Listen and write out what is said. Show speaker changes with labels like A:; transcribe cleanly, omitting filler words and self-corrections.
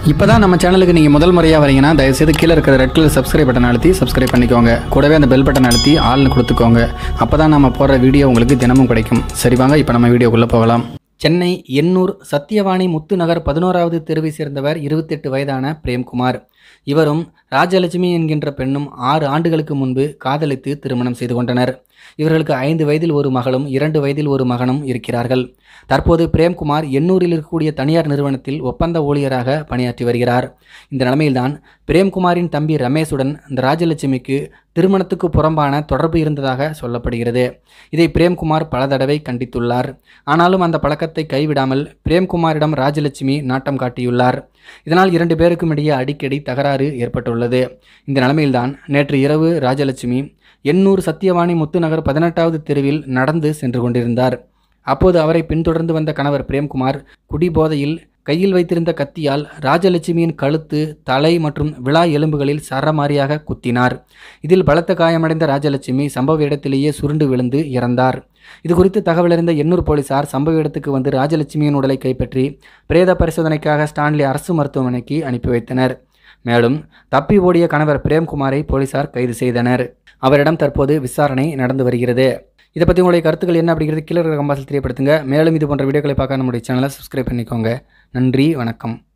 A: இப்போதான் நம்ம சேனலுக்கு நீங்கள் முதல் முறையாக வரீங்கன்னா தயவுசெய்து கீழே இருக்கிற ரெட் கலர் சப்ஸ்கிரைப் பட்டன் அழுத்தி சப்ஸ்கிரைப் பண்ணிக்கோங்க. கூடவே அந்த பெல் பட்டன் அழுத்தி ஆள்னு கொடுத்துக்கோங்க. அப்போ தான் நம்ம போடுற வீடியோ உங்களுக்கு தினமும் கிடைக்கும். சரி வாங்க இப்போ நம்ம வீடியோக்குள்ளே போகலாம். சென்னை எண்ணூர் சத்தியவாணி முத்துநகர் 11வது தெருவை சேர்ந்தவர் 28 வயதான பிரேம்குமார். இவரும் ராஜலட்சுமி என்கின்ற பெண்ணும் 6 ஆண்டுகளுக்கு முன்பு காதலித்து திருமணம் செய்து கொண்டனர். இவர்களுக்கு 5 வயதில் ஒரு மகளும் 2 வயதில் ஒரு மகனும் இருக்கிறார்கள். தற்போது பிரேம்குமார் எண்ணூரில் இருக்கக்கூடிய தனியார் நிறுவனத்தில் ஒப்பந்த ஊழியராக பணியாற்றி வருகிறார். இந்த நிலைமையில்தான் பிரேம்குமாரின் தம்பி ரமேஷுடன் இந்த ராஜலட்சுமிக்கு திருமணத்துக்கு புறம்பான தொடர்பு இருந்ததாக சொல்லப்படுகிறது. இதை பிரேம்குமார் பல தடவை கண்டித்துள்ளார். ஆனாலும் அந்த பழக்கத்தை கைவிடாமல் பிரேம்குமாரிடம் ராஜலட்சுமி நாட்டம் காட்டியுள்ளார். இதனால் 2 பேருக்கும் இடையே அடிக்கடி தகராறு ஏற்பட்டுள்ளது. இந்த நிலைமையில்தான் நேற்று இரவு ராஜலட்சுமி எண்ணூர் சத்தியவாணி முத்துநகர் 18வது தெருவில் நடந்து சென்று கொண்டிருந்தார். அப்போது அவரை பின்தொடர்ந்து வந்த கணவர் பிரேம்குமார் குடிபோதையில் கையில் வைத்திருந்த கத்தியால் ராஜலட்சுமியின் கழுத்து, தலை மற்றும் விலா எலும்புகளில் சரமாரியாக குத்தினார். இதில் பலத்த காயமடைந்த ராஜலட்சுமி சம்பவ இடத்திலேயே சுருண்டு விழுந்து இறந்தார். இது குறித்து தகவலறிந்த எண்ணூர் போலீசார் சம்பவ இடத்துக்கு வந்து ராஜலட்சுமியின் உடலை கைப்பற்றி பிரேத பரிசோதனைக்காக ஸ்டான்லி அரசு மருத்துவமனைக்கு அனுப்பி வைத்தனர். மேலும் தப்பி ஓடிய கணவர் பிரேம்குமாரை போலீசார் கைது செய்தனர். அவரிடம் தற்போது விசாரணை நடந்து வருகிறது. இதை பற்றி உங்களுடைய கருத்துக்கள் என்ன அப்படிங்கிறது கீழே இருக்கிற கம்பாசில் தெரியப்படுத்துங்க. மேலும் இது போன்ற வீடியோக்களை பார்க்க நம்முடைய சேனலை சப்ஸ்கிரைப் பண்ணிக்கோங்க. நன்றி, வணக்கம்.